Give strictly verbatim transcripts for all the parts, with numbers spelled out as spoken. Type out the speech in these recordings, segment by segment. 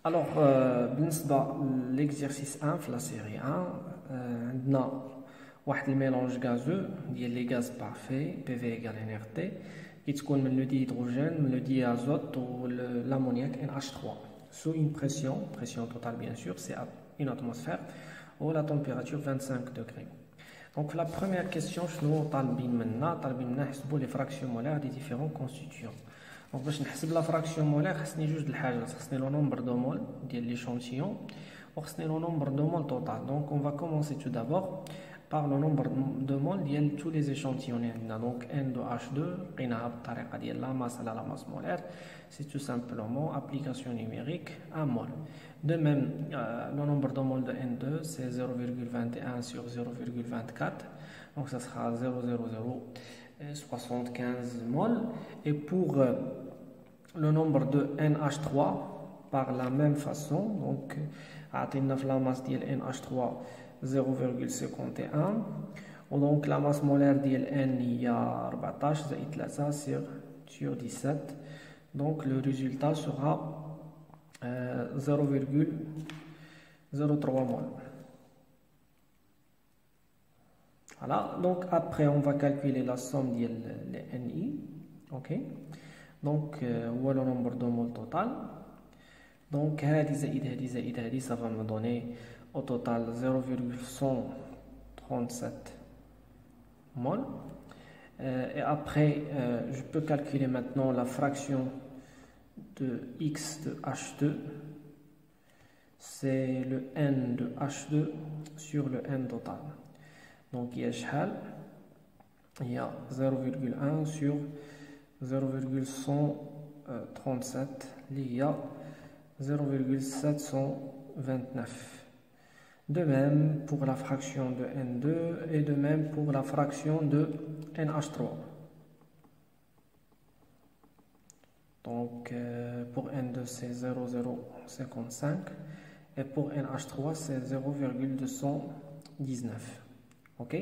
Alors, euh, بالنسبة l'exercice un في la série un, euh, عندنا واحد الميلونج غازو ديال لي غاز بارفي بي في ايكال ان ار تي كيتكون من لو ديهيدروجين من لو ديازوت و l'amoniac ان اتش ثلاثة sous une pression, pression totale bien sûr, c'est une atmosphère ou la température vingt-cinq degrés. Donc la première question, شنو طالبين منا؟ طالبين منا نحسبوا لي فراكسيون مولار دي ديفيرون كونستيتيون. دونك باش نحسب لا فراكسيون مولار خصني جوج د الحاجات، خصني لو نومبر دو مول ديال ليشونتيون وخصني لو نومبر دو مول توتال. دونك on va commencer tout d'abord par le nombre de moles ديال tous les échantillons اللي عندنا. دونك ان دو اش اثنين لقيناها بالطريقه ديال لا ماس على لا ماس مولار، c'est tout simplement application numérique un mol. De même, euh, le nombre de moles de N deux, c'est zéro virgule vingt et un sur zéro virgule vingt-quatre. Donc, ça sera zéro virgule zéro zéro soixante-quinze moles. Et pour euh, le nombre de N H trois, par la même façon, donc, à la masse de N H trois, zéro virgule cinquante et un. Donc, la masse molaire de N, il y a أربعطاش زائد ثلاثة sur, sur dix-sept. Donc, le résultat sera euh, zéro virgule zéro trois mol. Voilà, donc après on va calculer la somme de N I. Ok, donc euh, le nombre de moles total. Donc, ça va me donner au total zéro virgule cent trente-sept mol. Euh, et après, euh, je peux calculer maintenant la fraction de X de H deux. C'est le N de H deux sur le N total. Donc, il y a شحال il y a zéro virgule un sur zéro virgule cent trente-sept, il y a zéro virgule sept cent vingt-neuf. De même pour la fraction de N deux et de même pour la fraction de N H trois. Donc euh, pour N deux c'est zéro virgule zéro cinquante-cinq et pour N H trois c'est zéro virgule deux cent dix-neuf. Ok.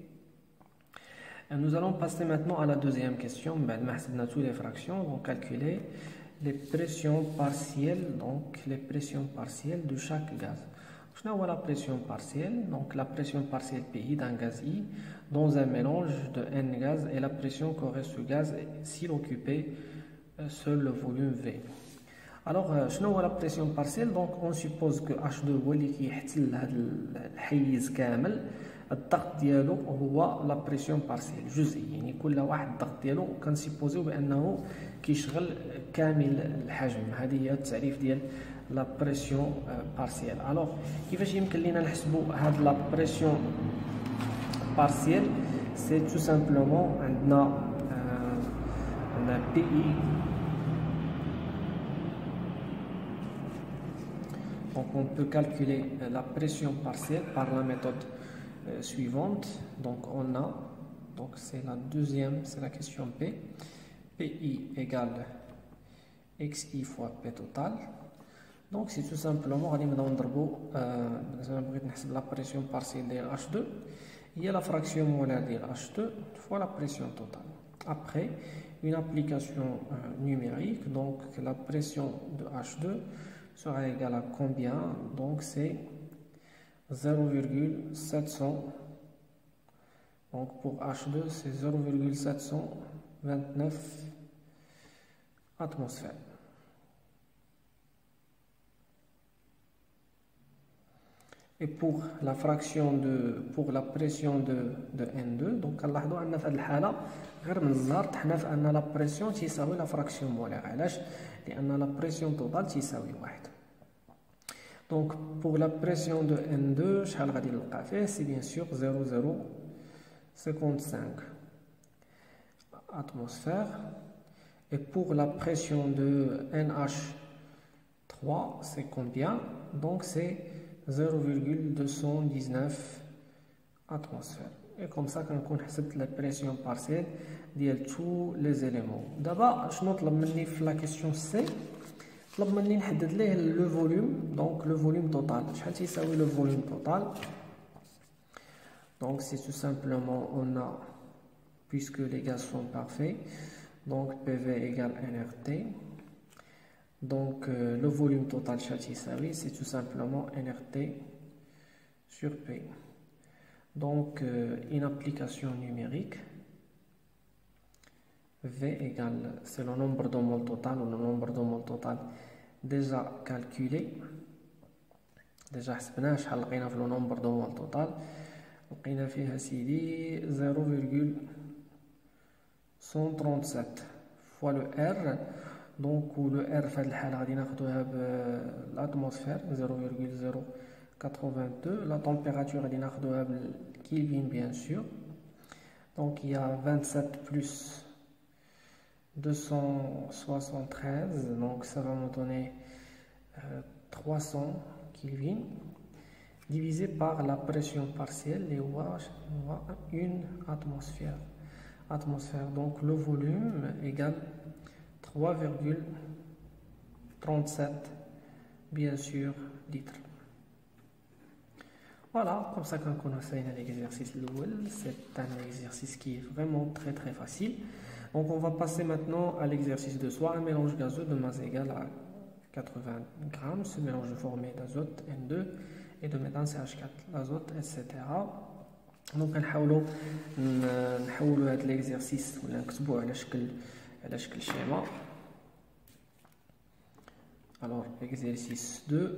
Et nous allons passer maintenant à la deuxième question. Maintenant toutes les fractions, on va calculer les pressions partielles, donc les pressions partielles de chaque gaz. Je vois la pression partielle, donc la pression partielle P I d'un gaz I dans un mélange de N gaz et la pression qu'aurait ce gaz s'il occupait seul le volume V. Alors, je vois la pression partielle, donc on suppose que H deux هو اللي كيحتل هذا الحيز كامل. الضغط ديالو هو لا بريسيون بارسيل جزئي، يعني كل واحد الضغط ديالو كنسيبوزيو بانه كيشغل كامل الحجم. هذه هي التعريف ديال لا بريسيون بارسيل. الوغ كيفاش يمكن لينا نحسبوا هاد لا بريسيون بارسيل؟ سي تو سامبلومون عندنا عندنا بي اي. Donc on peut calculer la pression partielle par la méthode euh, suivante. Donc on a, donc c'est la deuxième, c'est la question P. P I égale X I fois P total. Donc c'est tout simplement, on va نضربوا بغيت نحسب la pression partielle de H deux. Il y a la fraction molaire de H deux fois la pression totale. Après, une application euh, numérique, donc la pression de H deux sera égal à combien? Donc c'est zéro virgule sept cents. Donc pour H deux c'est zéro virgule sept cent vingt-neuf atmosphères. Et pour la fraction de pour la pression de de N deux, donc نلاحظوا عندنا في هذه الحاله غير من الزهر طحنا في ان لا بريسيون تساوي لا فراكسيون مولار. علاش؟ لان لا بريسيون توتال تساوي واحد. Donc pour la pression de N deux شحال غادي نلقى فيه؟ c'est bien sûr zéro virgule zéro cinquante-cinq atmosphères. Et pour la pression de N H trois c'est combien? Donc c'est zéro virgule deux cent dix-neuf atmosphères. Et comme ça كنكون حسبت la pression partielle ديال tous les éléments. دابا شنو طلب مني في la question C؟ طلب مني نحدد ليه لو فوليوم. دونك لو فوليوم توتال شحال تيساوي لو فوليوم توتال؟ donc c'est tout simplement on a, puisque les gaz sont parfaits, donc P V égale N R T. Donc euh, le volume total Chaltisawi, c'est tout simplement N R T sur P. Donc euh, une application numérique, V égale, c'est le nombre de moles total ou le nombre de moles total déjà calculé. Déjà حسبناه شحال لقينا في le nombre de moles total. لقينا فيها سيدي zéro virgule cent trente-sept fois le R. Donc le R في هذه الحالة غادي ناخدوها بالاتموسفير zéro virgule zéro quatre-vingt-deux. La température غادي ناخدوها بالكلفين bien sûr. Donc il y a vingt-sept plus deux cent soixante-treize, donc ça va me donner euh, trois cents Kelvin divisé par la pression partielle et une atmosphère. atmosphère. Donc le volume égale trois virgule trente-sept bien sûr litres. Voilà, comme ça qu'on connaît l'exercice. C'est un exercice qui est vraiment très très facile. Donc on va passer maintenant à l'exercice de soi. Un mélange gazeux de masse égale à quatre-vingts grammes. Ce mélange est formé d'azote N deux et de méthane C H quatre, l'azote, et cetera. Donc نحاولوا نحولوا هذا l'exercice ولا نكتبوه على شكل على شكل schéma. Alors exercice deux.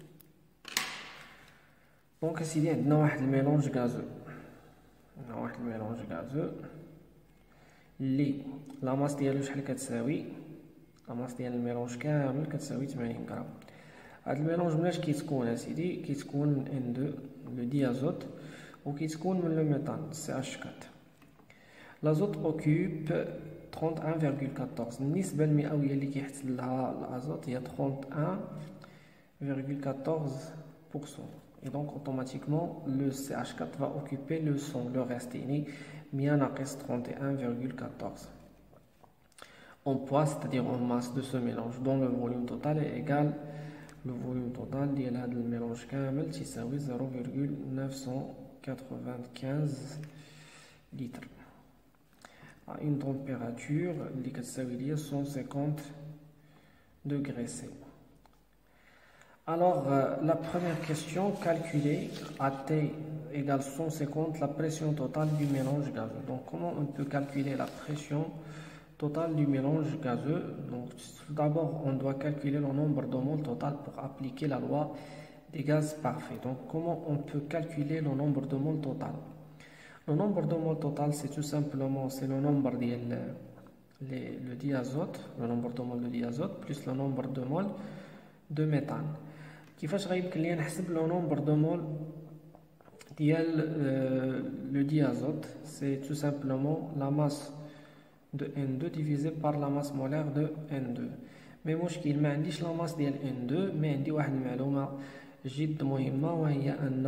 Donc اسيدي عندنا واحد الميلونج غازو. عندنا واحد الميلونج غازو اللي لا ماس ديالو شحال كتساوي؟ لا ماس ديال الميلونج كامل كتساوي ثمانين غرام. هاد الميلونج مناش كيتكون اسيدي؟ كيتكون من إن تو لو ديازوت وكيتكون من لو ميثان سي إتش أربعة. لازوت اوكوب واحد وثلاثين فاصلة أربعة عشر. النسبة المئوية اللي كيحتل لها الازوت هي واحد وثلاثين فاصلة أربعة عشر بالمئة. Et donc automatiquement le C H quatre va occuper le cent, le reste يعني مية ناقص trente et un virgule quatorze. En poids, c'est-à-dire en masse de ce mélange dont le volume total est égal le volume total ديال هذا الميلونج كامل تساوي zéro virgule neuf cent quatre-vingt-quinze litres à une température اللي كتساوي ليا cent cinquante degrés C. Alors, euh, la première question, calculer à T égale cent cinquante la pression totale du mélange gazeux. Donc, comment on peut calculer la pression totale du mélange gazeux? Donc, tout d'abord, on doit calculer le nombre de moles total pour appliquer la loi des gaz parfaits. Donc, comment on peut calculer le nombre de moles total? Le nombre de moles total, c'est tout simplement c'est le nombre de le, le diazote, le nombre de moles de diazote plus le nombre de moles de méthane. كيفاش غيمكن ليا نحسب لو نومبر دو مول ديال لو ديازوت؟ سي تو سامبلومون لا ماس دو إن تو ديفيزي بار لا ماس مولير دو إن تو. مي مشكل ما عنديش لا ماس ديال إن تو، مي عندي واحد المعلومه جد مهمه وهي ان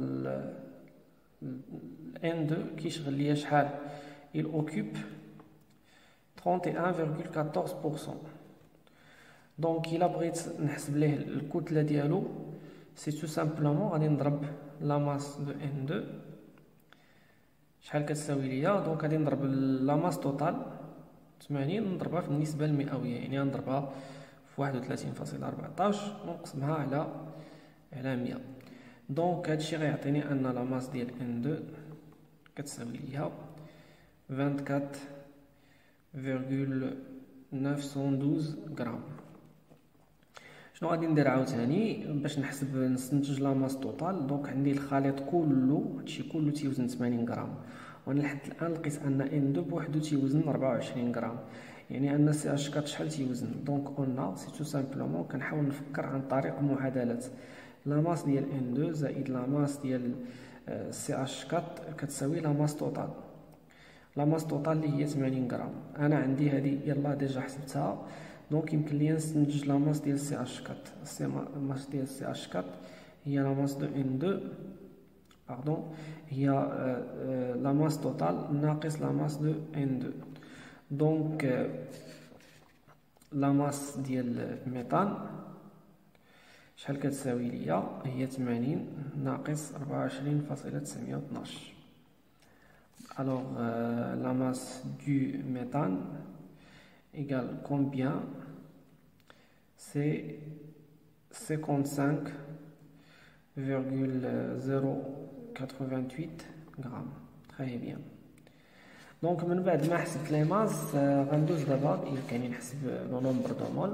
إن تو كيشغل ليا شحال؟ il occupe trente et un virgule quatorze pour cent. Donc il a بغيت نحسب ليه الكتله ديالو سي تو سامبلومون غادي نضرب لا ماس دو إن تو شحال كتساوي ليا. دونك غادي نضرب لا ماس توتال ثمانين نضربها في النسبه المئويه يعني نضربها في واحد وثلاثين فاصلة أربعطاش ونقسمها على على مية. دونك هادشي غيعطيني ان لا ماس ديال إن تو كتساوي ليا أربعة وعشرين فاصلة تسعمائة واثناشر غرام. شنو غادي ندير عاوتاني باش نحسب نستنتج لا ماس توتال؟ دونك عندي الخليط كله هادشي كله تيوزن ثمانين غرام وانا لحد الان لقيت ان إن تو بوحدو تيوزن أربعة وعشرين غرام يعني ان سي إتش أربعة شحال تيوزن. دونك اون سي تو سامبلومون كنحاول نفكر عن طريق معادله لا ماس ديال إن تو زائد لا ماس ديال سي إتش أربعة كتساوي لا ماس توتال. لا ماس توتال اللي هي ثمانين غرام انا عندي هذه يلا ديجا حسبتها. دونك يمكن ليا نستنتج لا ماس ديال سي إتش أربعة. سي ماس ديال سي إتش أربعة هي لا ماس دو إن تو باردون هي لا ماس توتال ناقص لا ماس دو إن تو. دونك لا ماس ديال الميثان شحال كتساوي ليا؟ هي ثمانين ناقص أربعة وعشرين فاصلة تسعمائة واثناش. Alors euh, la masse du méthane égale combien? c'est cinquante-cinq virgule zéro quatre-vingt-huit grammes. Très bien. Donc, من بعد ما حسبت لي ماس غندوز دابا كاين نحسب لو نومبر دو مول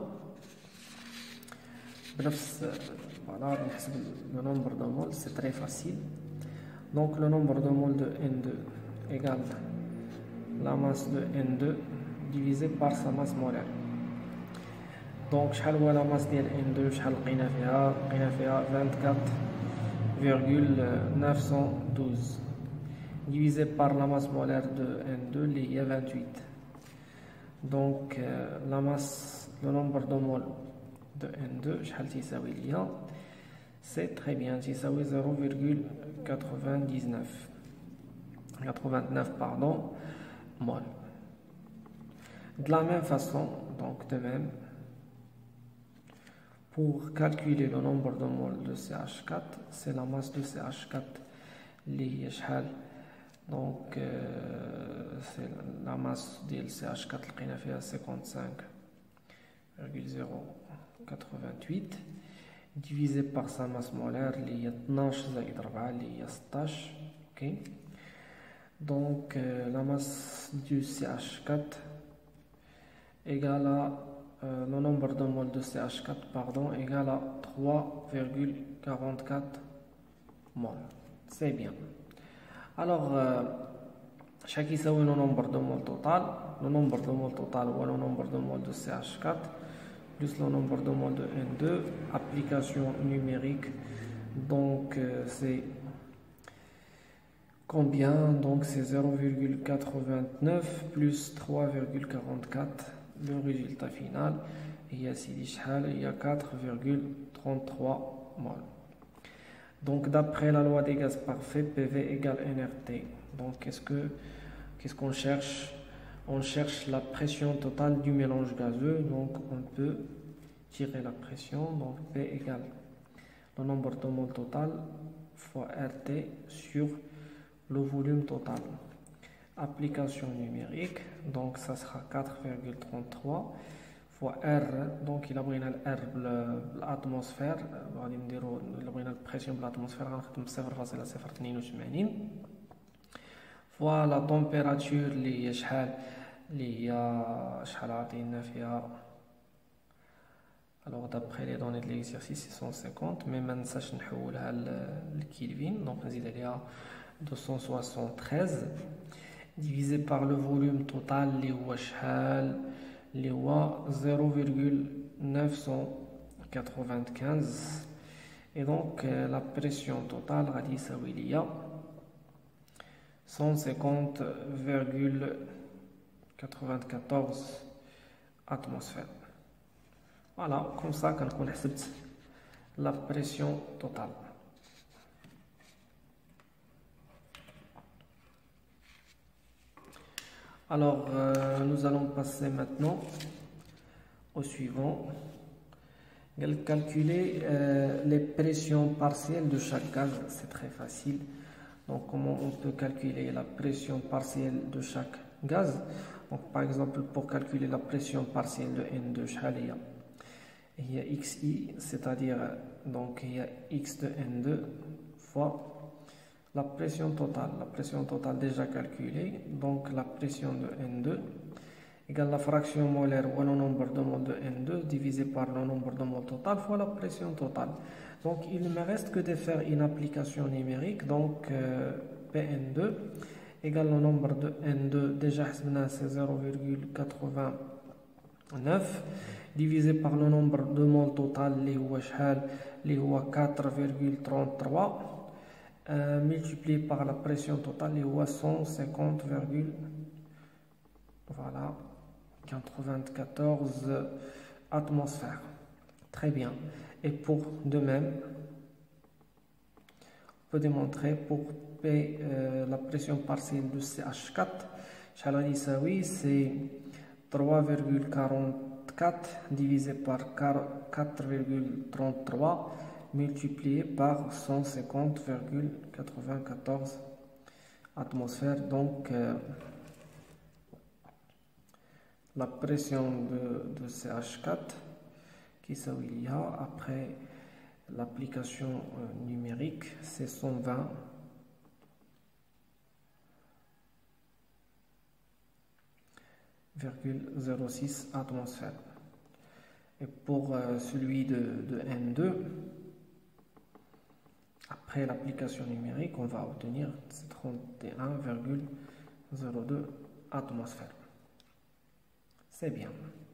بنفس فوالا نحسب لو نومبر دو مول سي تري فاسيل. دونك لو نومبر دو مول دو ان دو ايغال لا ماس دو ان دو ديفيزي بار سا ماس مولار. دونك شحال هو لا ماس ديال ان دو شحال لقينا فيها؟ لقينا فيها أربعة وعشرين فاصلة تسعمائة واثناشر divisé par la masse molaire de N deux, il y a vingt-huit. Donc, euh, la masse, le nombre de moles de N deux, c'est très bien, c'est zéro virgule quatre-vingt-dix-neuf. quatre-vingt-neuf, pardon, moles. De la même façon, donc de même, pour calculer le nombre de moles de C H quatre, c'est la masse de C H quatre, li donc euh, c'est la masse de C H quatre qui a fait cinquante-cinq virgule zéro quatre-vingt-huit divisé par sa masse molaire il y a اثناش زائد أربعة il y a seize. Ok, donc euh, la masse du C H quatre égale à euh, le nombre de moles de C H quatre pardon égale à trois virgule quarante-quatre moles. C'est bien. Alors, chaque qui le nombre de moles total, le nombre de moles total ou le nombre de moles de C H quatre plus le nombre de moles de N deux, application numérique, donc euh, c'est combien? Donc c'est zéro virgule quatre-vingt-neuf plus trois virgule quarante-quatre, le résultat final, il y a il y a quatre virgule trente-trois moles. Donc, d'après la loi des gaz parfaits, P V égale N R T. Donc, qu'est-ce que, qu'est-ce qu'on cherche? On cherche la pression totale du mélange gazeux. Donc, on peut tirer la pression. Donc, P égale le nombre de moles total fois R T sur le volume total. Application numérique. Donc, ça sera quatre virgule trente-trois. fois R, donc il a pris R l'atmosphère, غادي نديرو الا بغينا البريسيون بالاتموسفير غنخدم صفر فاصلة صفر اثنين وثمانين فوا لا طومبيراتور اللي هي شحال اللي هي شحال عطينا فيها. الوغ دابخي لي دوني د ليكزيرسيس مية وخمسين مي ما ننساش نحولها للكيلفين دونك نزيد عليها مئتين وثلاثة وستة عشر divisé par le volume total اللي هو شحال اللي هو zéro virgule neuf cent quatre-vingt-quinze. Et donc euh, la pression totale غادي يساوي ليا cent cinquante virgule quatre-vingt-quatorze atmosphères. Voilà, comme ça كنكون حسبت la pression totale. Alors, euh, nous allons passer maintenant au suivant. Calculer euh, les pressions partielles de chaque gaz, c'est très facile. Donc, comment on peut calculer la pression partielle de chaque gaz? Donc, par exemple, pour calculer la pression partielle de N deux, il y a Xi, c'est-à-dire donc il y a X de N deux fois la pression totale, la pression totale déjà calculée, donc la pression de N deux égale la fraction molaire ou le nombre de moles de N deux divisé par le nombre de moles total fois la pression totale. Donc il ne me reste que de faire une application numérique, donc euh, P N deux égale le nombre de N deux, déjà c'est zéro virgule quatre-vingt-neuf divisé par le nombre de moles total اللي هو quatre virgule trente-trois Euh, multiplié par la pression totale, il y a cent cinquante virgule quatre-vingt-quatorze atmosphères. Très bien. Et pour de même, on peut démontrer pour P, euh, la pression partielle de C H quatre, c'est trois virgule quarante-quatre divisé par quatre virgule trente-trois multiplié par cent cinquante virgule quatre-vingt-quatorze atmosphères. Donc euh, la pression de, de C H quatre qui s'appelle après l'application numérique, c'est cent vingt virgule zéro six atmosphères. Et pour euh, celui de, de N deux, après l'application numérique, on va obtenir trente et un virgule zéro deux atmosphères. C'est bien.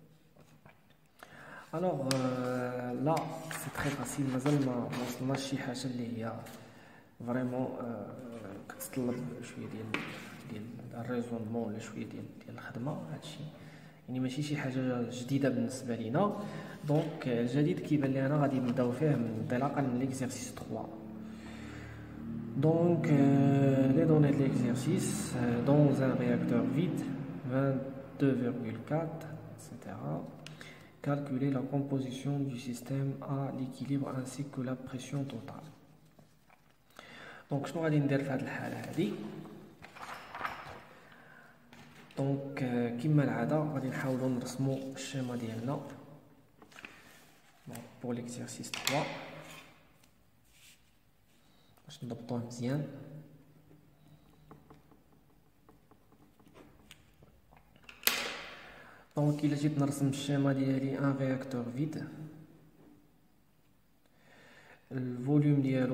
Alors euh, là, c'est très facile. مازال ما وصلناش شي حاجة اللي هي فريمون كتطلب شوية ديال ديال الريزونمون ولا شوية ديال ديال الخدمة. هادشي يعني ماشي شي حاجة جديدة بالنسبة لينا. دونك الجديد كيبان لي انا غادي نبداو فيه من انطلاقا من ليكزيرسيس ثلاثة. Donc euh, les données de l'exercice euh, dans un réacteur vide vingt-deux virgule quatre, et cetera. Calculer la composition du système à l'équilibre ainsi que la pression totale. Donc شنو غادي ندير في هذه الحالة هذه؟ دونك كما العادة غادي نحاولوا نرسموا الشيما ديالنا pour l'exercice trois باش نضبطوه مزيان. دونك إلا جيت نرسم الشيما ديالي ان رياكتور فيد، الفوليوم ديالو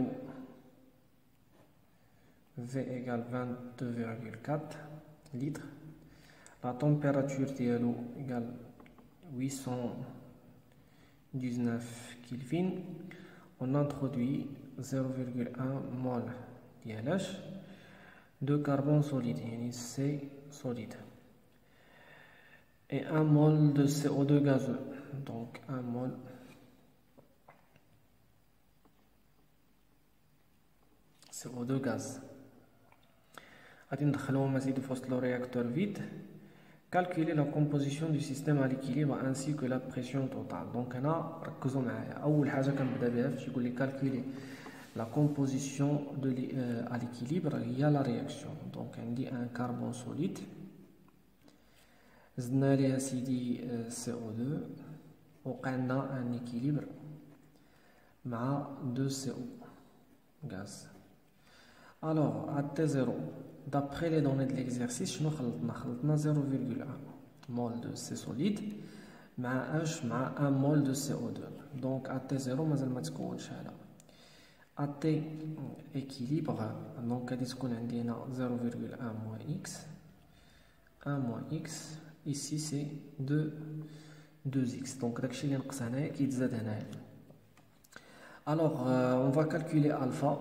V égale vingt-deux virgule quatre litres, la température dialo égale huit cent dix-neuf Kelvin. On introduit zéro virgule un mol d'I H de carbone solide, C solide, et un mol de C O deux gazeux. Donc un mol C O deux gaz. غادي ندخلوهم مزيد في وسط لو réacteur vide. Calculer la composition du système à l'équilibre ainsi que la pression totale. Donc هنا ركزوا معايا. أول حاجة كنبدا بها فاش يقول لي calculer la composition de euh, à l'équilibre هي la réaction. Donc عندي un carbone solide زدنا ليه سيدي C O deux وقع لنا un équilibre مع deux C O gaz. Alors à T zéro, d'après les données de l'exercice, nous avons zéro virgule un mol de C solide مع H مع un mol de C O deux. Donc à T zéro مازال ما تكونش هذا. À T équilibre, donc غادي تكون عندنا zéro virgule un moins X, un moins X. Ici c'est deux, deux X. Donc داكشي اللي نقص هنايا كيتزاد هنايا. Alors euh, on va calculer alpha.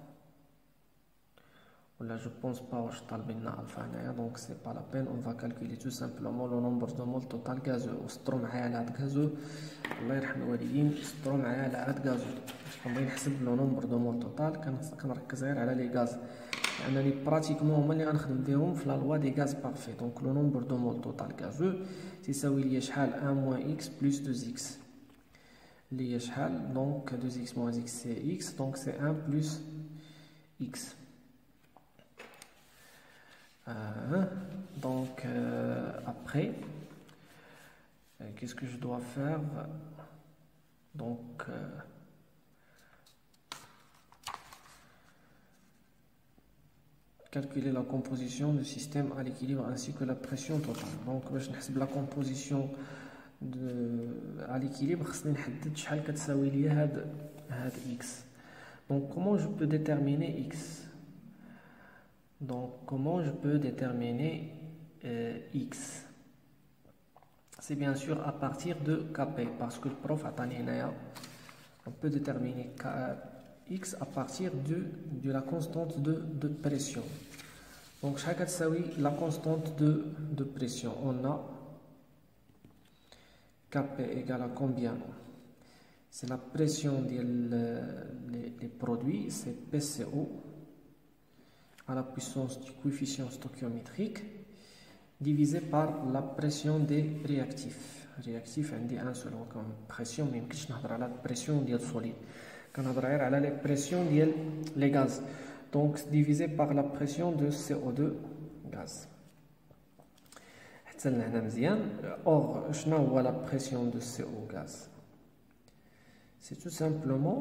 Là, je pense pas que je talbina alpha, donc c'est pas la peine. On va calculer tout simplement le nombre de moles total gazeux. وسطروا معايا على هاد gazeux. الله يرحم الوالدين سطروا معايا على هاد gazeux. كنبغي نحسب لو نومبر دو مول توتال كنركز غير على لي غاز لانني براتيكمون هما اللي غنخدم بهم في لا لوا دي غاز بارفي. دونك لو نومبر دو مول توتال غازو تيساوي ليا شحال un moins x plus deux x اللي هي شحال دونك deux x moins x c'est x donc c'est un plus x. Euh, donc euh, après euh, qu'est-ce que je dois faire? Donc euh, calculer la composition du système à l'équilibre ainsi que la pression totale. Donc باش نحسب la composition de à l'équilibre خصني نحدد شحال كتساوي ليا هاد هاد x. Donc comment je peux déterminer x? Donc comment je peux déterminer euh, x? C'est bien sûr à partir de Kp parce que le prof a tani henaya. On peut déterminer x à partir de, de la constante de, de pression. Donc chaque la constante de, de pression. On a Kp égale à combien? C'est la pression des les produits, c'est P C O à la puissance du coefficient stoichiométrique divisé par la pression des réactifs. Réactif عندي un seul comme pression ما يمكنش نهضر على pression ديال solide. كنهضر غير على les pressions ديال les gaz. Donc divisé par la pression de C O deux gaz. حتى لهنا مزيان. Or شنو هو la pression de C O gaz? c'est tout simplement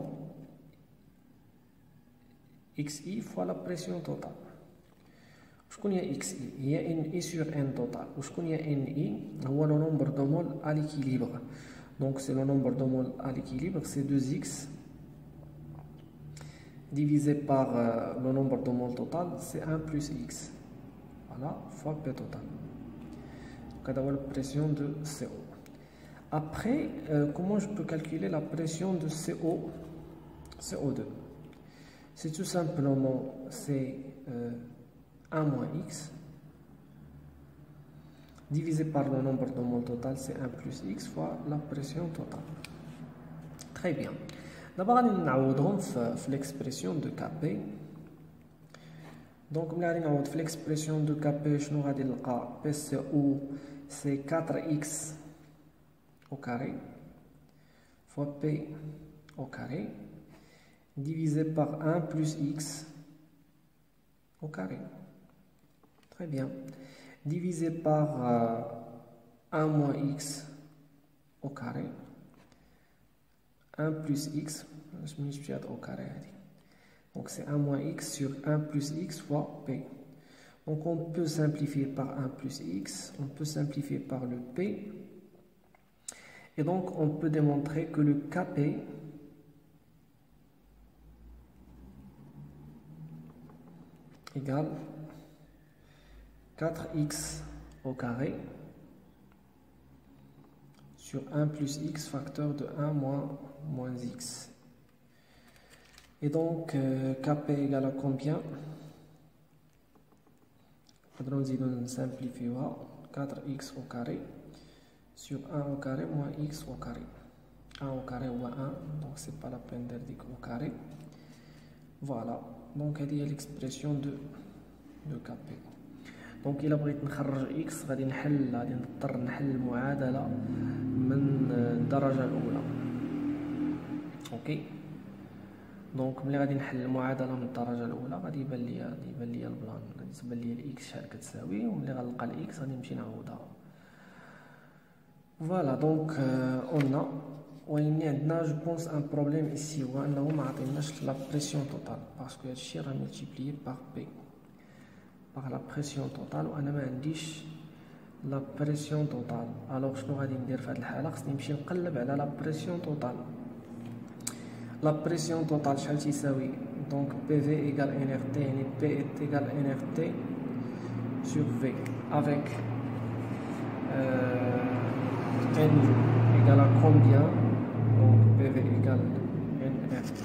xi fois la pression totale. شكون هي xi؟ هي ni sur n total. وشكون هي ni؟ هو le nombre de moles à l'équilibre. Donc c'est le nombre de moles à l'équilibre, c'est deux x divisé par euh, le nombre de moles total, c'est un plus x. Voilà, fois P total. Donc on a la pression de C O. Après, euh, comment je peux calculer la pression de C O, C O deux? C'est tout simplement c'est euh, un moins x divisé par le nombre de moles total, c'est un plus x fois la pression totale. Très bien. D'abord, on va l'expression de K P. Donc, on va l'expression de K P, P C O, c'est quatre x au carré fois P au carré divisé par un plus x au carré. Très bien. Divisé par euh, un moins x au carré. un plus x, je multiplie au carré. Donc c'est un moins x sur un plus x fois P. Donc on peut simplifier par un plus x, on peut simplifier par le P. Et donc on peut démontrer que le K P égale quatre x au carré sur un plus x facteur de un moins moins x. Et donc euh, K P égale à combien? On simplifier quatre x au carré sur un au carré moins x au carré. un au carré ou un, donc c'est pas la peine de dire au carré. Voilà, donc il y a l'expression de, de K P. Donc il a بغيت نخرج x غادي نحل غادي نضطر نحل المعادله من الدرجه الاولى. اوكي دونك ملي غادي نحل المعادله من الدرجه الاولى غادي يبان لي غادي يبان لي البلان غادي تبان لي الاكس شحال كتساوي وملي غنلقى الاكس غادي نمشي نعوضها. فوالا دونك اون ا وين عندنا جو بونس ان بروبليم ايسي هو انه ما عطيناش لا بريسيون توتال باسكو هادشي راه ملتيبليي بار بي par la pression totale وانا ما عنديش لا بريسيون توتال. الوغ شنو غادي ندير في هذه الحاله؟ خصني نمشي نقلب على لا بريسيون توتال. لا بريسيون توتال شحال تيساوي؟ دونك بي في ايغال ان ار تي يعني بي ايغال ان ار تي sur V avec euh, N égale à combien? Donc P V égale N R T.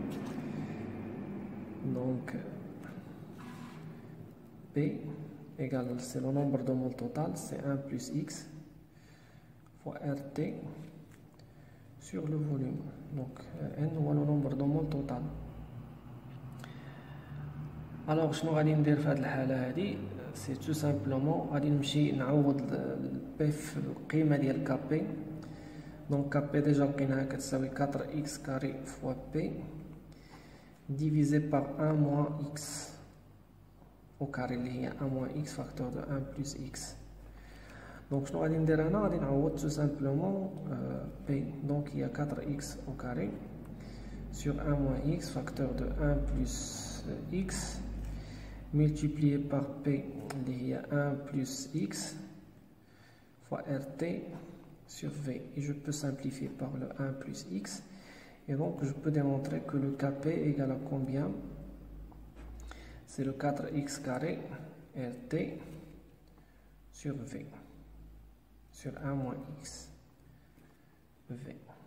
Donc P égale, c'est le nombre de moles total, c'est un plus x fois R T sur le volume. Donc N ou le nombre de moles total. Alors شنو غادي ندير في هذه الحالة هذه؟ سي تو سامبلومون غادي نمشي نعوض بي في القيمة ديال كا بي. دونك كا بي ديجا لقيناها كتساوي quatre x carré fois P divisé par un moins x au carré اللي هي un moins x facteur de un plus x. دونك شنو غادي ندير هنا؟ غادي نعوض تو سامبلومون P. دونك هي quatre x au carré sur un moins x facteur de un plus x multiplié par P اللي هي un plus x fois R T sur V. Et je peux simplifier par le un plus x. Et donc je peux démontrer que le K P égale à combien? C'est le quatre x carré R T sur V sur un moins x V.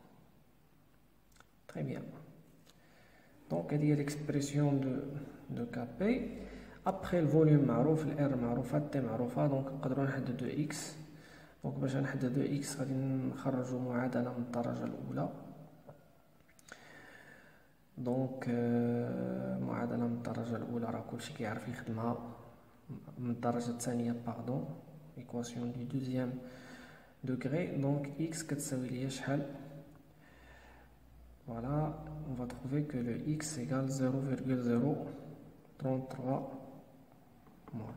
Très bien. Donc il y a l'expression de, de K P. Après le volume معروف ال R معروفة T معروفة دونك نقدروا نحددو x. دونك باش نحددو x غادي نخرجو معادلة من الدرجة الأولى. دونك معادلة من الدرجة الأولى راه كلشي كيعرف يخدمها. من الدرجة الثانية باردون إيكواسيون دو دوزيام دوغري. دونك x كتساوي ليا شحال؟ Voilà, on va trouver que le x égale zéro virgule zéro trente-trois mol.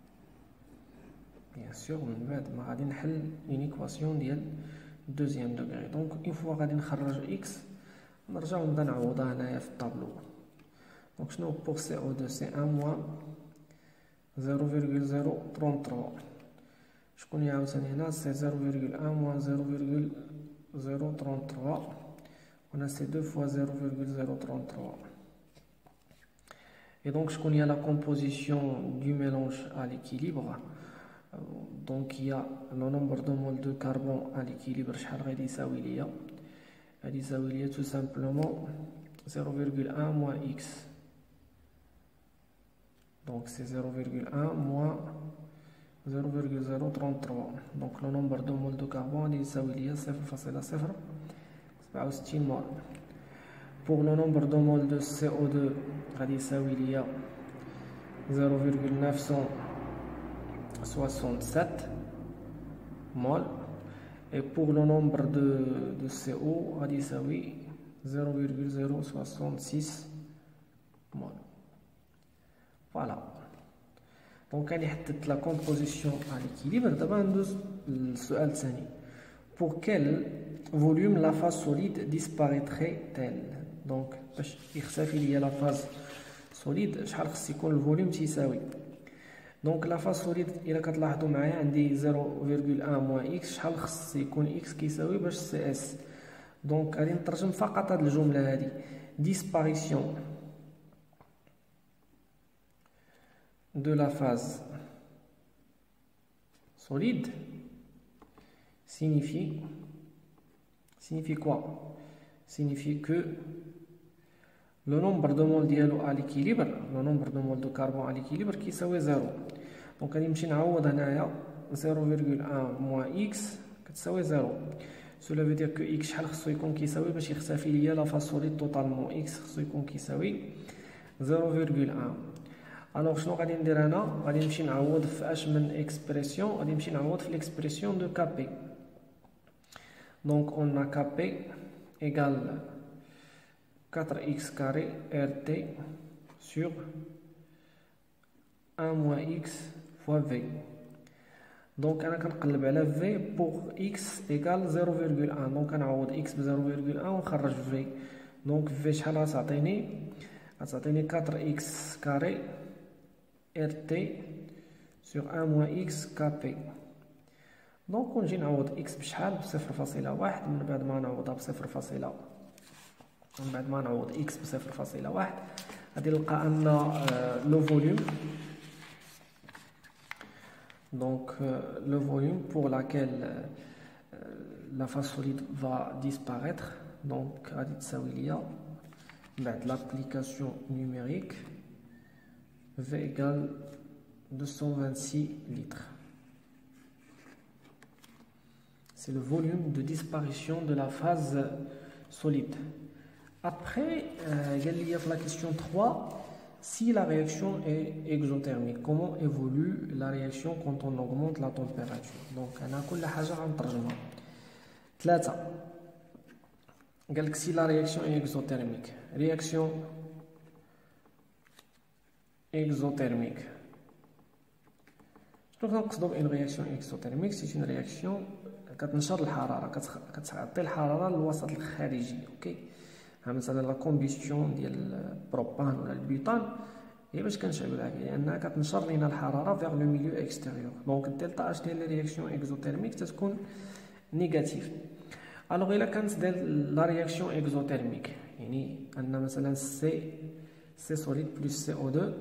Bien sûr, من بعد ما غادي نحل une équation ديال deuxième degré. Donc une fois غادي نخرج x نرجعو نبدا نعوضها هنايا في الطابلو. دونك شنو بوغ سي او دو سي واحد موان زيرو فيرغول زيرو ثلاثة وثلاثين. شكون هي عاوتاني هنا سي زيرو فيرغول واحد موان زيرو فيرغول زيرو ثلاثة وثلاثين. هنا سي deux fois zéro virgule zéro trente-trois. Et donc, je connais la composition du mélange à l'équilibre. Donc, il y a le nombre de moles de carbone à l'équilibre. Il tout simplement zéro virgule un moins x. Donc, c'est zéro virgule un moins zéro virgule zéro trente-trois. Donc, le nombre de moles de carbone est zéro virgule sixty moles. Pour le nombre de moles de C O deux, il y a zéro virgule neuf cent soixante-sept moles. Et pour le nombre de, de C O, il y a zéro virgule zéro soixante-six moles. Voilà. Donc, on a la composition à l'équilibre. D'abord, le pour quel volume la phase solide disparaîtrait-elle? Donc, il y a la phase solide, le volume تساوي. Donc, la phase solide, il y a zéro virgule un moins x, شحال خص يكون x كيساوي باش سي اس. Donc, غادي نترجم فقط هاد الجملة هادي. Disparition de la phase solide signifie signifie quoi? Signifie que le nombre de moles dialo à l'équilibre, le nombre de moles de carbone à l'équilibre qui est zéro. Donc, on va نعوض هنايا zéro virgule un moins x كتساوي zéro. Cela veut dire que x شحال خصو يكون كيساوي باش يختفي ليا لا فاز سوليد توتالمون x خصو يكون كيساوي zéro virgule un. Alors شنو غادي ندير انا؟ غادي نمشي نعوض في اش من اكسبرسيون، غادي نمشي نعوض في l'expression de K P. Donc on a K P égale quatre x carré R T sur un moins x fois V. Donc أنا كنقلب على V pour x égale zéro virgule un. Donc كنعوض x ب zéro virgule un ونخرج V. Donc V شحال غتعطيني؟ غتعطيني quatre x carré R T sur un moins x K P. دونك ونجي نعوض اكس بشحال بصفر فاصلة واحد. من بعد ما نعوضها بصفر فاصلة من بعد ما نعوض اكس بصفر فاصلة واحد غادي نلقى ان لو فوليوم. دونك لو فوليوم pour laquelle la phase solide va disparaître. دونك غادي تساوي ليا بعد l'application numérique V égale deux cent vingt-six litres. C'est le volume de disparition de la phase solide. Après, il euh, y a la question trois. Si la réaction est exothermique, comment évolue la réaction quand on augmente la température? Donc, on a كل حاجة غنترجمها. ثلاثة. قال لك si la réaction est exothermique. Réaction exothermique. شنو كنقصدو بأن réaction exothermique؟ C'est une réaction كتنشر الحراره، كتعطي الحراره للوسط الخارجي. اوكي، مثلا لا كومبيستيون ديال البروبان ولا البيطان هي باش كنشعلوا عليها، لانها كتنشر لينا الحراره فيغ لو ميليو اكستيريور. دونك الدلتا اش ديال لي رياكسيون اكزوتيرميك تتكون نيجاتيف. الوغ الا كانت ديال لا رياكسيون اكزوتيرميك يعني ان مثلا سي سي سوليد بلس سي او deux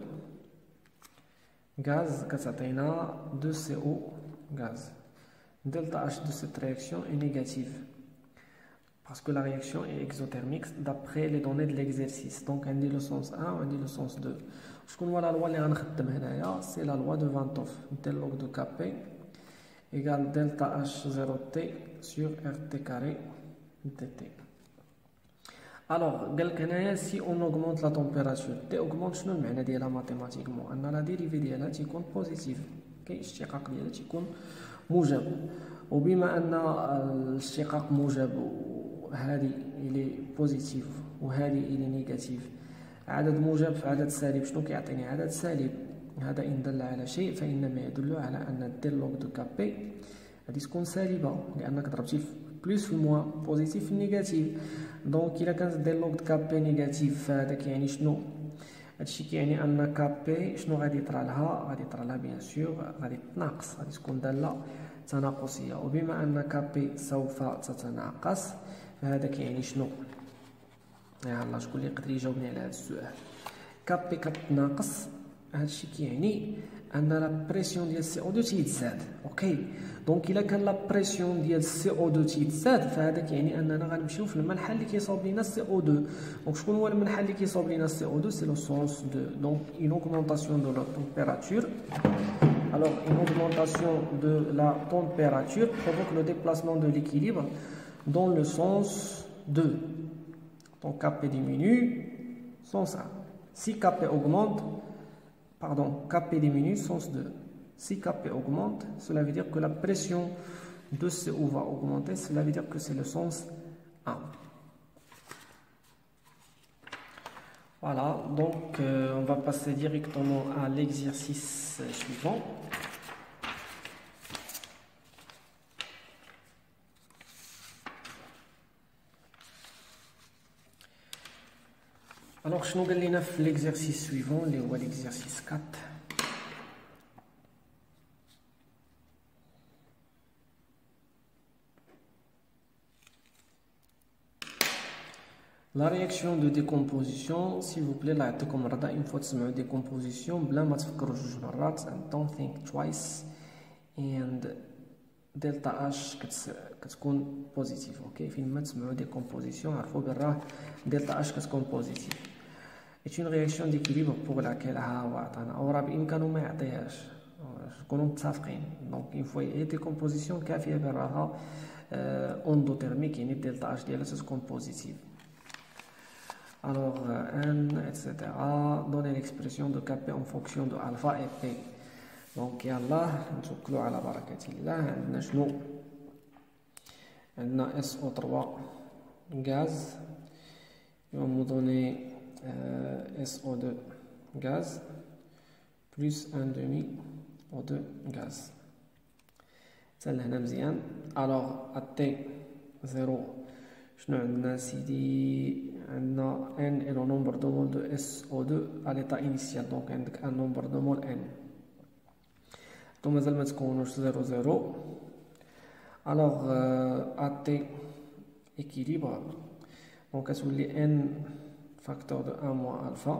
غاز كتعطينا deux C O gaz. Delta H de cette réaction est négative parce que la réaction est exothermique d'après les données de l'exercice. Donc on dit le sens un, on dit le sens deux. Je connais la loi c'est la loi de Van 't Hoff. Del log de K P égale delta H zéro T sur R T carré dt. Alors, si on augmente la température, T augmente شنو المعنى ديالها mathématiquement؟ أن la dérivée ديالها تكون positive. كي الاشتقاق ديالها تكون موجب، وبما ان الاشتقاق موجب وهذه الي بوزيتيف وهذه الي نيجاتيف، عدد موجب في عدد سالب شنو كيعطيني؟ عدد سالب. هذا ان دل على شيء فانما يدل على ان ديل لوغ دو كابي غادي تكون سالبه، لانك ضربتي plus في moins positif في négatif. Donc إلا كانت دير log de Kp négatif فهذا كيعني شنو؟ هادشي كيعني أن Kp شنو غادي يطرى لها؟ غادي يطرى لها بيان سور غادي تناقص، غادي تكون دالة تناقصية، وبما أن Kp سوف تتناقص فهذا كيعني شنو؟ يلاه شكون اللي يقدر يجاوبني على هذا السؤال؟ Kp كتناقص هادشي كيعني ان لا بريسيون ديال سي او دو تيتزاد. اوكي دونك الا كان لا بريسيون ديال سي او دو تيتزاد فهذا كيعني اننا غنمشيو في المنحى اللي كيصاوب لينا سي او دو. دونك شكون هو المنحى اللي كيصاوب لينا سي او دو؟ سي لو سونس دو. دونك اون اوغمونطاسيون دو لا تمبيراتور. Alors, une augmentation de la température provoque le déplacement de l'équilibre dans le sens de. Donc Kp diminue, sens un. Si Kp augmente, pardon, Kp diminue, sens deux. Si Kp augmente, cela veut dire que la pression de C O va augmenter, cela veut dire que c'est le sens un. Voilà, donc euh, on va passer directement à l'exercice suivant. Alors, je vais vous faire l'exercice suivant, l'exercice quatre. La réaction de décomposition, s'il vous plaît, là, comme une fois que vous décomposition, blanc, don't think twice, and delta H كتكون positive. ok فين تسمعوا décomposition عرفوا بالراه delta H كتكون positive. est une réaction d'équilibre pour laquelle ها هو عطانا او راه بامكانه ما يعطيهاش، نكونوا متفقين. دونك une fois هي décomposition كافيه براها اندوتيرميك، يعني delta H ديالها تكون positive. Alors n et cetera donner l'expression de Kp en fonction de alpha et P. Donc يلا نتوكلوا على بركة الله. عندنا شنو؟ عندنا S O trois gaz, et on nous donne euh, S O deux gaz plus un demi O deux gaz. سهل هنا مزيان. alors à T zéro شنو عندنا سيدي؟ عندنا n est le nombre de moles de S O deux à l'état initial, donc عندك un nombre de moles n. donc مازال ما تكونوش zéro zéro. alors euh, à T équilibre donc كتولي n facteur de un moins alpha.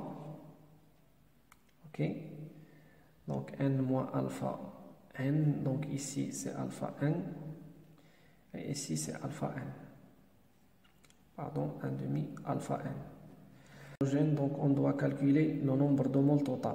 ok donc n moins alpha n, donc ici c'est alpha n et ici c'est alpha n, pardon, un demi alpha n. Donc on doit calculer le nombre de moles total.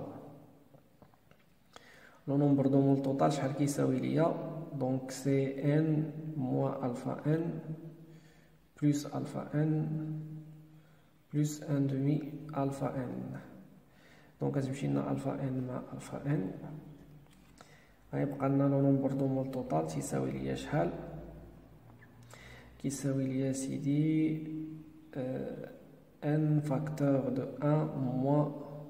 Le nombre de moles total شحال كيساوي ليا؟ donc c'est n moins alpha n plus alpha n plus un demi alpha n. donc كتمشي لنا alpha n مع alpha n، غيبقى لنا لو نومبر دو مول توتال تيساوي ليا شحال؟ كيساوي ليا سيدي euh, n facteur de un moins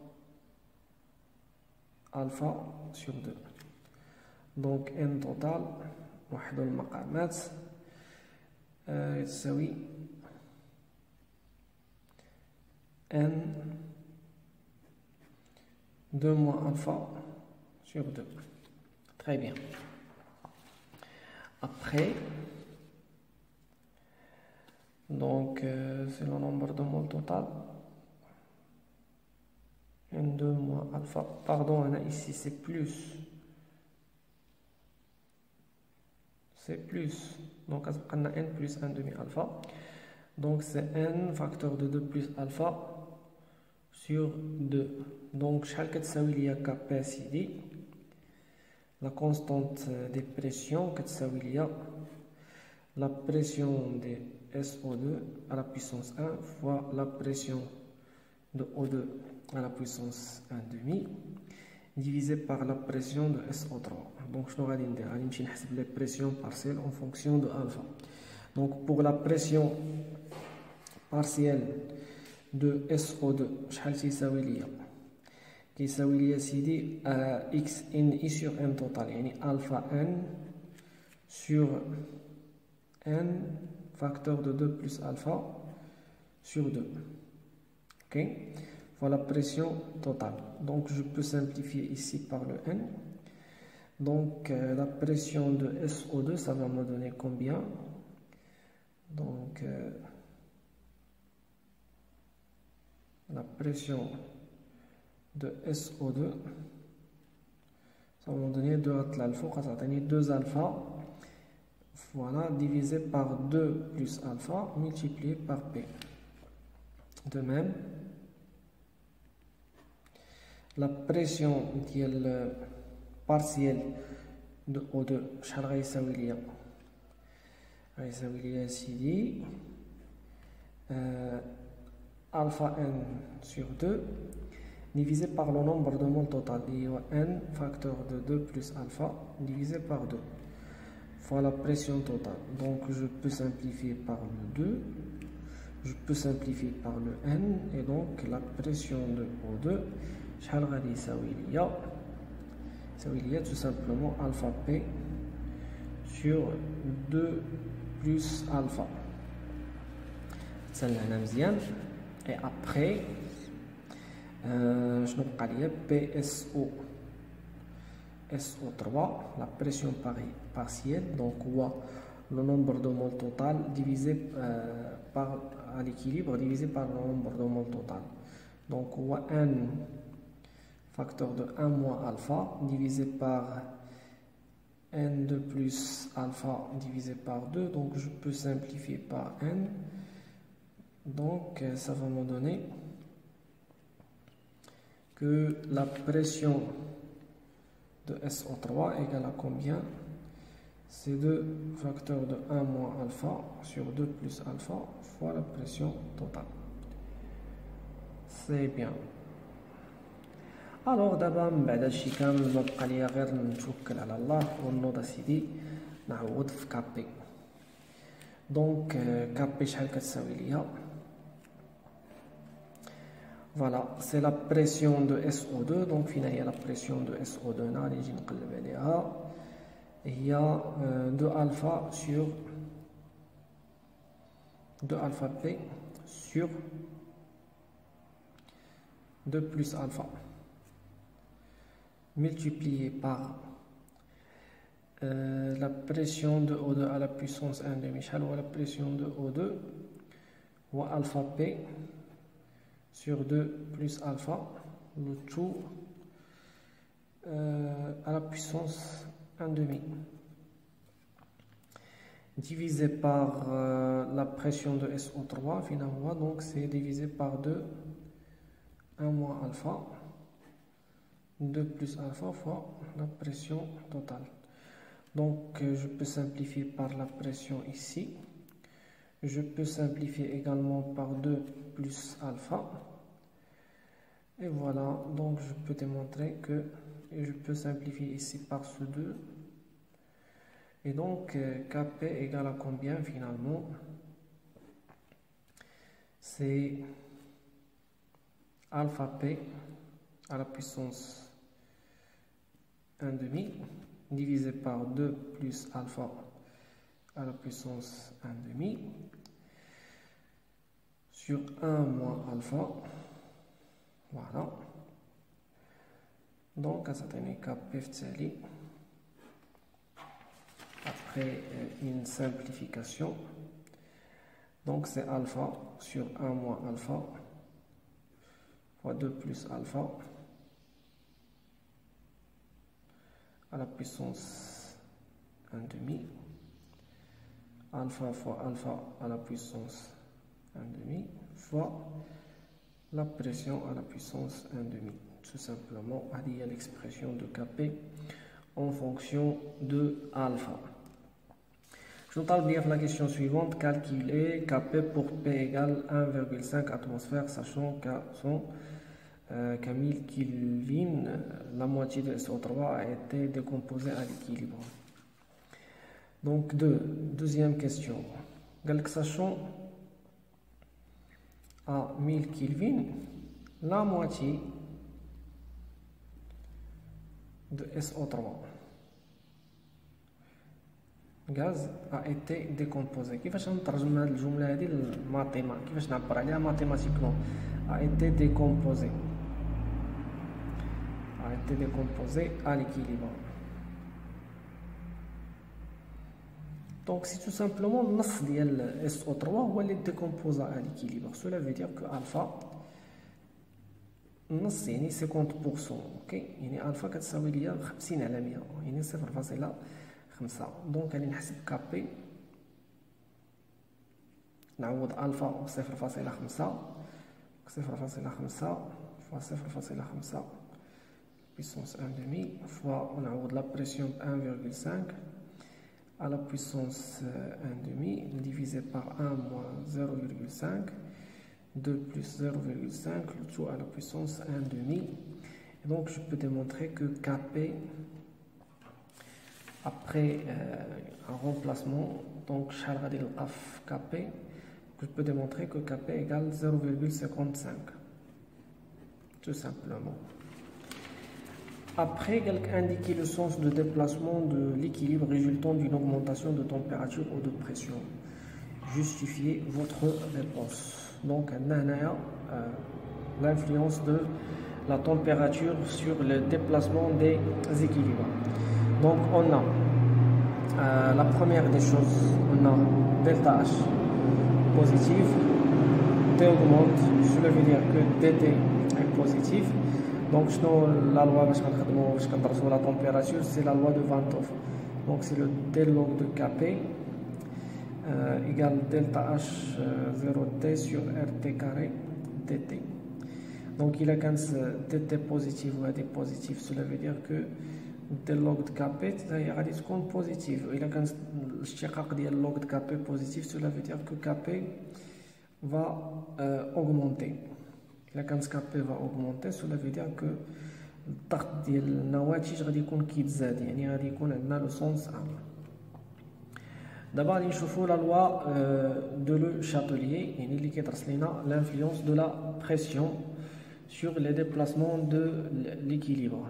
alpha sur deux. donc n total وحدو المقامات يتساوي n deux moins alpha sur deux. Très bien. Après, donc euh, c'est le nombre de moles total. n deux moins alpha. Pardon, on a ici c'est plus. C'est plus. Donc on a n plus un demi alpha. Donc c'est n facteur de deux plus alpha sur deux. Donc شحال كتساوي ليا Kp سيدي؟ la constante des pressions كتساوي ليا la pression de S O deux à la puissance un fois la pression de O deux à la puissance un demi divisé par la pression de S O trois. donc شنو غادي ندير؟ غادي نمشي نحسب les pressions partielles en fonction de alpha. donc pour la pression partielle de S O deux شحال تيساوي ليا؟ كيساوي ليا سيدي x n i sur n total، يعني alpha n sur N facteur de deux plus alpha sur deux. Ok? Voilà la pression totale. Donc je peux simplifier ici par le N. Donc euh, la pression de S O deux, ça va me donner combien? Donc euh, la pression de S O deux, ça va me donner deux alpha, ça va donner deux alpha, voilà, divisé par deux plus alpha, multiplié par P. De même, la pression ديال partielle de O deux, شحال غيساوي ليا؟ غيساوي ليا سيدي alpha n sur deux divisé par le nombre de moles total, n facteur de deux plus alpha divisé par deux. Voilà la pression totale. Donc je peux simplifier par le deux, je peux simplifier par le n, et donc la pression de O deux, شحال غادي يساوي ليا؟ يساوي ليا tout simplement alpha p sur deux plus alpha. تسلعنا مزيان. Et après euh, je n'ai pas P S O S O trois, la pression partielle, donc le nombre de moles total divisé euh, par à l'équilibre divisé par le nombre de moles total. Donc N facteur de un moins alpha divisé par N de plus alpha divisé par deux, donc je peux simplifier par N. Donc ça va me donner que la pression de S O trois égale à combien? C'est deux facteurs de un moins alpha sur deux plus alpha fois la pression totale. C'est bien. Alors d'abord بعد هادشي كامل ما بقى ليا غير نتوكل على الله ونوض اسيدي نعوض في كابي. دونك كابي شحال كتساوي ليا؟ Voilà, c'est la pression de S O deux. Donc, finalement, il y a la pression de S O deux. Il y a deux alpha sur deux alpha P sur deux plus alpha multiplié par euh, la pression de O deux à la puissance un demi. Ou la pression de O deux ou alpha P sur deux plus alpha, le tout euh, à la puissance un demi, divisé par euh, la pression de S O trois, finalement, donc c'est divisé par deux, un moins alpha, deux plus alpha fois la pression totale. Donc euh, je peux simplifier par la pression ici. Je peux simplifier également par deux plus alpha. Et voilà, donc je peux démontrer que et je peux simplifier ici par ce deux. Et donc Kp égale à combien finalement? C'est alpha P à la puissance un demi divisé par deux plus alpha à la puissance un demi sur un moins alpha. Voilà. Donc, ça donne Kp ftali. Après une simplification, donc c'est alpha sur un moins alpha fois deux plus alpha à la puissance un demi, alpha fois alpha à la puissance un demi fois la pression à la puissance un demi. Tout simplement, il y a l'expression de Kp en fonction de alpha. Je vous parle bien de la question suivante, calculer Kp pour P égale un virgule cinq atmosphères, sachant qu'à euh, qu'à mille Kelvin, la moitié de S O trois a été décomposée à l'équilibre. Donc, deux, deuxième question. Sachant à mille Kelvin, la moitié de S O trois. gaz a été décomposé. كيفاش نترجم هذه الجملة هذه للماتيما كيفاش نعبر عليها mathématiquement a été décomposé a été décomposé à l'équilibre. Donc c'est tout simplement le نص ديال S O trois هو اللي décompose à l'équilibre. Cela veut dire que alpha النص يعني cinquante pour cent اوكي يعني الفا كتساوي ليا خمسين على مية يعني صفر فاصلة خمسة. دونك غادي نحسب كابي نعوض الفا صفر فاصلة خمسة صفر فاصلة خمسة فوا صفر فاصلة خمسة puissance un demi fois نعوض لا بريسيون ب un virgule cinq à la puissance un demi divisé par un moins zéro virgule cinq deux plus zéro virgule cinq le tout à la puissance un demi. Et donc je peux démontrer que Kp après euh, un remplacement donc شحال غادي نلقى في Kp je peux démontrer que Kp égale zéro virgule cinquante-cinq tout simplement. Après, quelqu'un indiquer le sens de déplacement de l'équilibre résultant d'une augmentation de température ou de pression. Justifiez votre réponse. Donc, on a euh, l'influence de la température sur le déplacement des équilibres. Donc, on a euh, la première des choses, on a delta H positif, T augmente, cela veut dire que dt est positif. Donc, la loi sur la température, c'est la loi de Van Hoff. Donc, c'est le D log de Kp euh, égale delta H euh, zéro T sur Rt carré dt. Donc, il a quand dt positif ou dt positif, cela veut dire que D log de Kp est positif. Il a quand le log de Kp positif, cela veut dire que Kp va euh, augmenter. La quand Kp va augmenter, cela veut dire que الضغط ديال النواتج غادي يكون كيتزاد يعني غادي يكون عندنا لو سونس ان. دابا غادي نشوفوا لا لوا دو لو شاتوليي يعني اللي كيدرس لينا l'influence de la pression sur les déplacements de l'équilibre.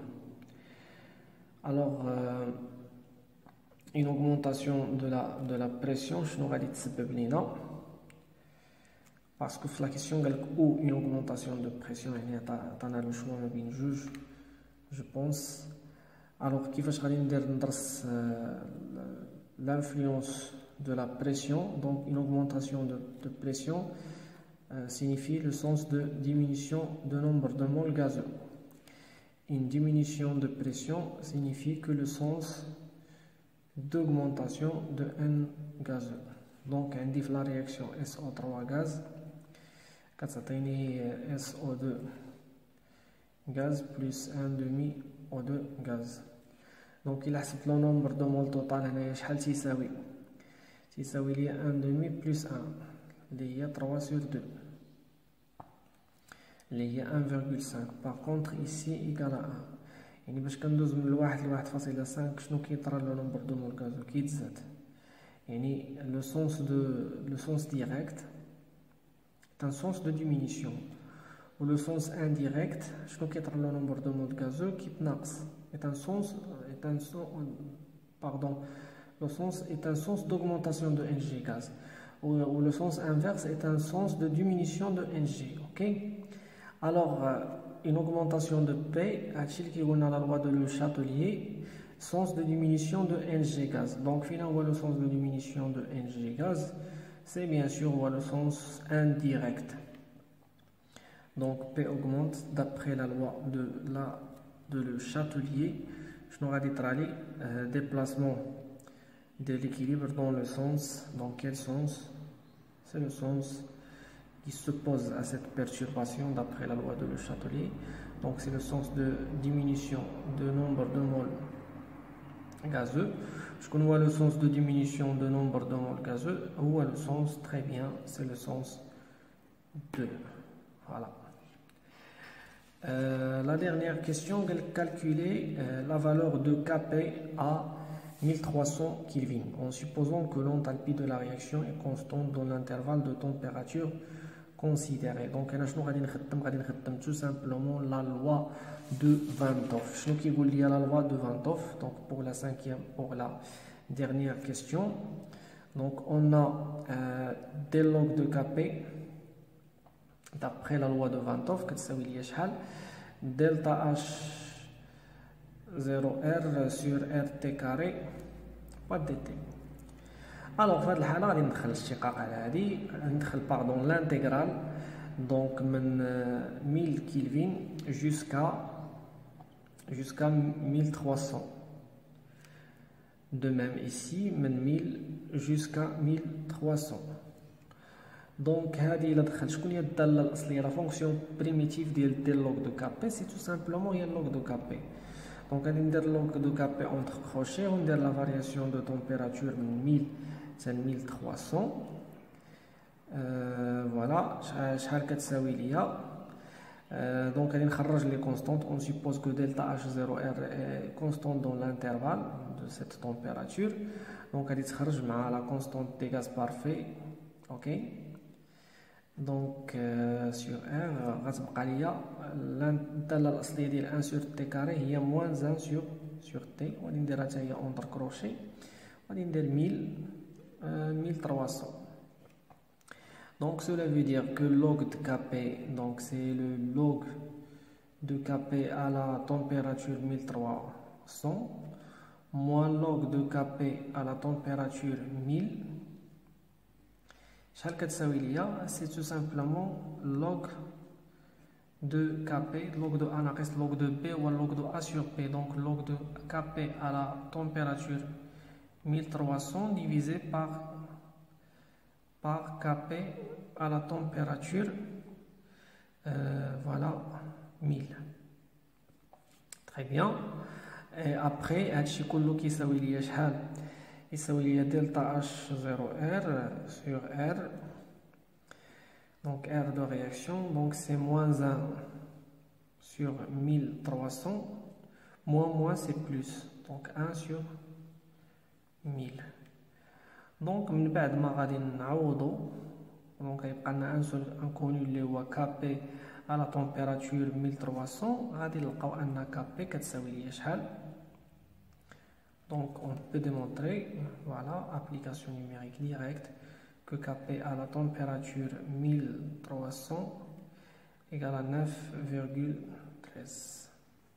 Alors euh, une augmentation de la de la pression شنو غادي تسبب لينا parce que la question ou une augmentation de pression on a le choix بين جوج je pense. Alors كيفاش غادي ندير ندرس l'influence de la pression. Donc une augmentation de, de pression euh, signifie le sens de diminution de nombre de moles gazeux. Une diminution de pression signifie que le sens d'augmentation de N gazeux. Donc on dit la réaction S O trois gaz كتعطيني S O deux gaz plus un demi O deux gaz. Donc il حسبت لو نومبر دو مول توتال هنايا شحال تيساوي تيساوي لي un demi plus un اللي هي trois sur deux اللي هي un virgule cinq. Par contre ici égal à un يعني باش كندوز من الواحد لواحد فاصلة خمسة شنو كيطرى لو نومبر دو مول غازو كيتزاد يعني لو سونس دو لو سونس ديريكت un sens de diminution ou le sens indirect شنو كيطرى لو نومبر دو مول غازو كيتناقص est un sens est un sens pardon le sens est un sens d'augmentation de Ng gaz ou, ou le sens inverse est un sens de diminution de Ng. Ok, alors euh, une augmentation de P هادشي اللي كيقولنا la loi de Le Chatelier sens de diminution de Ng gaz. Donc finalement le sens de diminution de Ng gaz c'est bien sûr le sens indirect. Donc P augmente d'après la loi de, la, de Le Chatelier. Je n'aurai dit trali euh, déplacement de l'équilibre dans le sens. Dans quel sens? C'est le sens qui s'oppose à cette perturbation d'après la loi de Le Chatelier. Donc c'est le sens de diminution de nombre de moles gazeux. Je connais le sens de diminution de nombre de moles gazeux ou le sens très bien, c'est le sens deux. Voilà. Euh, la dernière question, calculer euh, la valeur de Kp à mille trois cents Kelvin en supposant que l'enthalpie de la réaction est constante dans l'intervalle de température considéré. Donc انا شنو غادي نخدم غادي نخدم tout simplement la loi de Van Hoff. شنو كيقول لي la loi de Van Hoff. Donc pour la cinquième pour la Dernière question. Donc, on a euh, des log de K P d'après la loi de Van 't Hoff, qui est delta H zéro R sur R T carré pas de dt. Alors, في هذه الحالة غادي ندخل الاشتقاق على هذه، ندخل باردون l'intégrale donc من mille Kelvin jusqu'à jusqu'à mille trois cents. De même ici, من mille jusqu'à mille trois cents. Donc, هذه إلا دخل شكون هي الدالة الأصلية la fonction primitive ديال ديال log de K P, c'est tout simplement هي log de K P. Donc, غادي ندير log de K P entre crochets, on ندير la variation de température من mille à mille trois cents. Euh, voilà, شحال كتساوي ليا. Euh, donc, غادي نخرج les constantes. On suppose que delta H zéro R est constante dans l'intervalle de cette température. Donc, غادي تخرج مع la constante des gaz parfaits. Ok. Donc, euh, sur R, غتبقى ليا الدالة الأصلية ديال un sur T carré هي moins un sur sur T. وغادي نديرها حتى هي entre crochet. غادي ندير mille mille trois cents. Donc cela veut dire que log de K P, donc c'est le log de K P à la température mille trois cents moins log de K P à la température mille. C'est tout simplement log de K P, log de A naqis log de B ou log de A sur P. Donc log de K P à la température mille trois cents divisé par par K P à la température euh, voilà mille. Très bien. Et après هادشي كله كيساوي ليا شحال؟ يساوي ليا delta H zéro R sur R. Donc R de réaction, donc c'est moins un sur mille trois cents. Moins moins c'est plus. Donc un sur mille. Donc من بعد ما غادي نعوضو دونك غيبقى لنا ان سول انكونو اللي هو كابي على température mille trois cents. غادي نلقاو ان كابي كتساوي ليا شحال. Donc on peut démontrer, voilà, application numérique directe, que K P à la température mille trois cents égale à neuf virgule treize.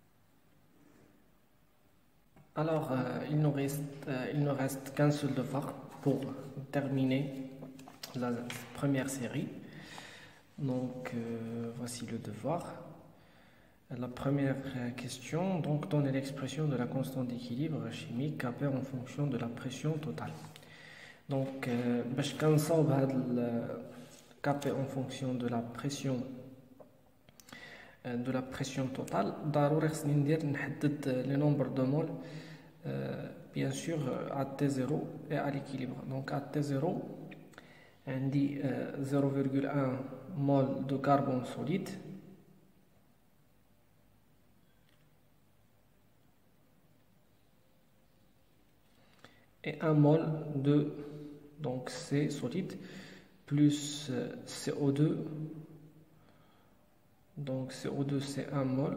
Alors euh, il ne reste, euh, il ne reste qu'un seul devoir pour terminer la première série. Donc euh, voici le devoir. La première question, donc donner l'expression de la constante d'équilibre chimique K P en fonction de la pression totale. Donc باش كنصاوب هذا K P en fonction de la pression de la pression totale, ضروري خصني ندير نحدد les nombres de mol euh, bien sûr à T zéro et à l'équilibre. Donc à T zéro on dit euh, zéro virgule un mol de carbone solide et un mol de donc C solide plus euh, C O deux. Donc C O deux c'est un mol.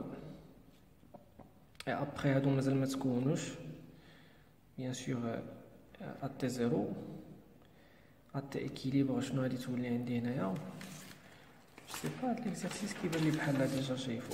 Et après هادو مازال ما تكونوش bien sûr à T zéro à T équilibre شنو غادي تولي عندي هنايا. je sais pas هاد l'exercice كيبان لي بحال ديجا شايفو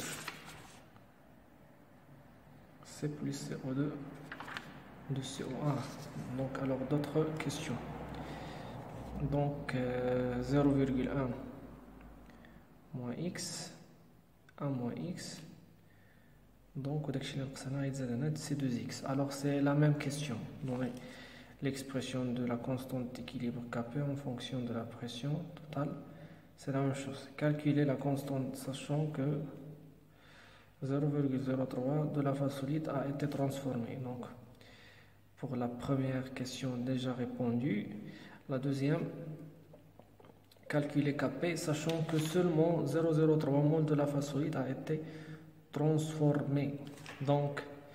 C plus C O deux de C O un. Donc alors d'autres questions. Donc euh, zéro virgule un moins x un moins x. Donc c'est deux x. Alors c'est la même question. Donc l'expression de la constante d'équilibre K P en fonction de la pression totale, c'est la même chose. Calculer la constante sachant que zéro virgule zéro trois de la phase solide a été transformée. Donc pour la première question déjà répondue. La deuxième, calculer K P sachant que seulement zéro virgule zéro trois mol de la phase solide a été transformé. Donc,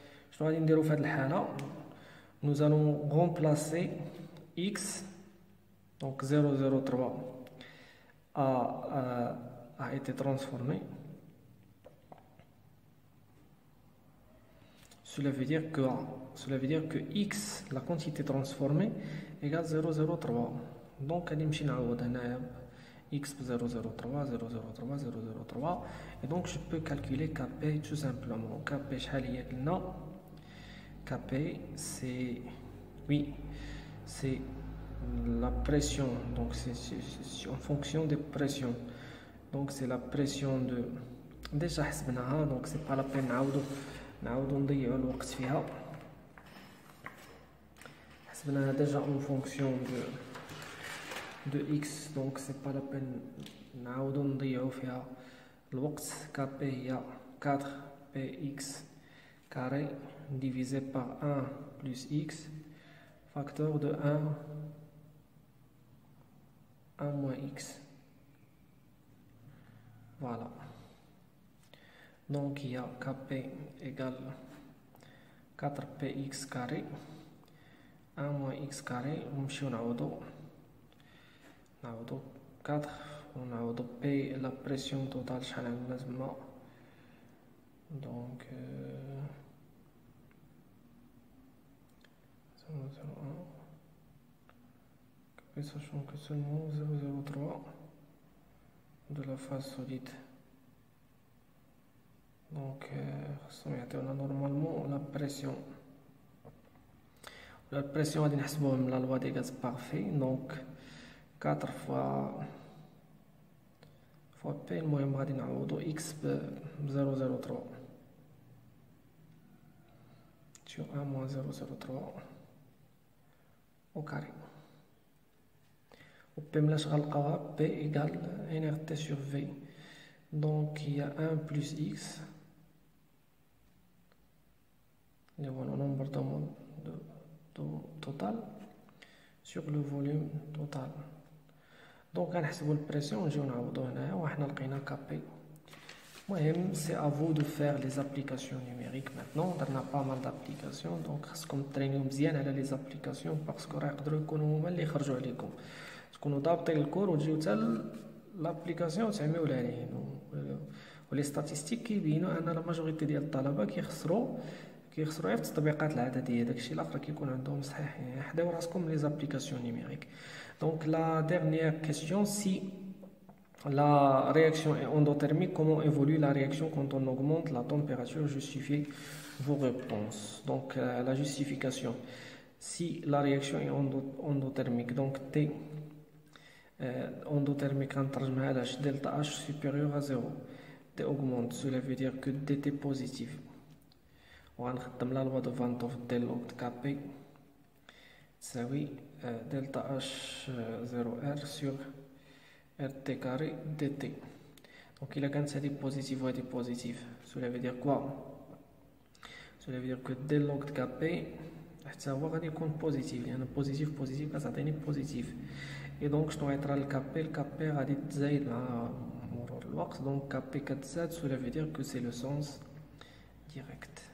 nous allons remplacer x, donc zéro virgule zéro trois a, a, a été transformé cela veut dire que cela veut dire que x, la quantité transformée, égale zéro zéro trois. Donc غادي نمشي نعوض هنايا x ب zéro zéro trois zéro zéro trois zéro zéro trois, et donc je peux calculer kp tout simplement. Kp شحال هي قلنا؟ Kp c'est oui c'est la pression, donc c'est en fonction des pressions, donc c'est la pression de déjà حسبناها, donc c'est pas la peine نعاودو نعاودو نضيعو الوقت فيها. حسبناها déjà en fonction de de x, donc c'est pas la peine نعاودو نضيعو فيها الوقت. Kp هي quatre p x carré divisé par un plus x facteur de un un moins x. Voilà, donc il y a Kp égale quatre p x carré un moins x carré. ونمشيو نعوضو نعوضو quatre ونعوضو p la pression totale شحال عندنا تما. donc euh, zéro zéro un Kp sachant que seulement zéro zéro trois de la phase solide. Donc on a normalement la pression. La pression غادي نحسبوها من la loi des gaz parfaits. Donc quatre fois fois P, المهم غادي نعوضو x ب zéro zéro trois sur un moins zéro zéro trois au carré. P ملاش غنلقاوها P égale N R T sur V. Donc il y a un plus x, et voilà le nombre de monde de, de, total sur le volume total. Donc غنحسبوا البريسيون ونجيو نعوضو هنايا وحنا لقينا كابي. المهم c'est à vous de faire les applications numériques maintenant. درنا pas mal d'applications, donc خاصكم ترينيو مزيان على les applications parce que راه يقدروا يكونوا هما اللي يخرجوا عليكم. تكونوا ضابطين الكور وتجيو حتى لابليكاسيون تعميو عليه. ولي ستاتيستيك كيبينوا ان لا ماجوريتي ديال الطلبه كيخسروا كيخسروا غير في التطبيقات العدديه، داكشي الاخر كيكون عندهم صحيح. يعني حداو راسكم لي زابليكاسيون نيميريك. دونك لا ديرنيير كيسيون، سي la réaction est endothermique, comment évolue la réaction quand on augmente la température? Justifiez vos réponses. Donc euh, la justification, si la réaction est endothermique, donc T endothermique غنترجمها على delta H supérieur à zéro, T augmente, cela veut dire que dt positif. وغنخدم la loi de Van 't Hoff del log Kp تساوي delta H zéro R sur rt carré dt. Donc il a كانت هذه positive وهذه positive, cela veut dire quoi? cela veut dire que del log Kp حتى هو غادي يكون positive، لأن positive positive كتعطيني positive. Et donc شنو غيطرا لكابي؟ الكابي غادي تزايد مع مرور الوقت، donc كابي كتزاد، cela veut dire que c'est le sens direct.